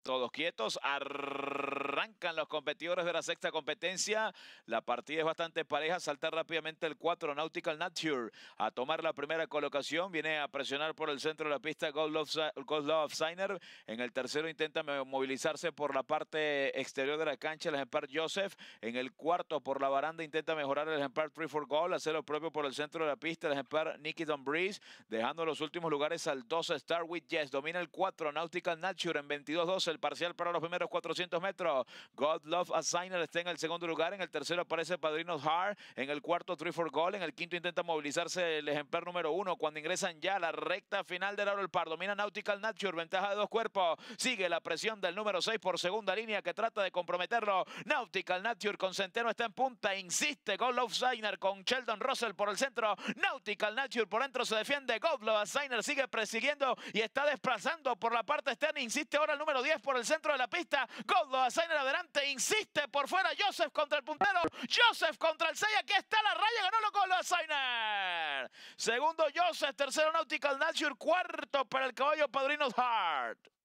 Todos quietos, arrancan los competidores de la sexta competencia. La partida es bastante pareja. Salta rápidamente el 4, Nautical Nature, a tomar la primera colocación. Viene a presionar por el centro de la pista Gold Love Signer. En el tercero intenta movilizarse por la parte exterior de la cancha el ejemplar Joseph. En el cuarto por la baranda intenta mejorar el ejemplar 3 for Gold. Hacer lo propio por el centro de la pista el ejemplar Nicky Don Breeze. Dejando los últimos lugares al 12 Star with Yes. Domina el 4 Nautical Nature en 22-12. El parcial para los primeros 400 metros. God Love Assigner está en el segundo lugar. En el tercero aparece Padrinos Hard. En el cuarto 3 for Gold. En el quinto intenta movilizarse el ejemplar número 1. Cuando ingresan ya a la recta final del Laurel Park. Domina Nautical Nature. Ventaja de 2 cuerpos. Sigue la presión del número 6 por segunda línea que trata de comprometerlo. Nautical Nature con Centeno está en punta. Insiste God Love Assigner con Sheldon Russell por el centro. Nautical Nature por dentro se defiende. God Love Assigner sigue persiguiendo y está desplazando por la parte externa. Insiste ahora el número 10 por el centro de la pista. God Love Assigner adelante. Insiste por fuera. Joseph contra el puntero. Joseph contra el 6. Aquí está la raya. Ganó lo God Love Assigner. Segundo Joseph. Tercero Nautical Nature. Cuarto para el caballo Padrinos Hart.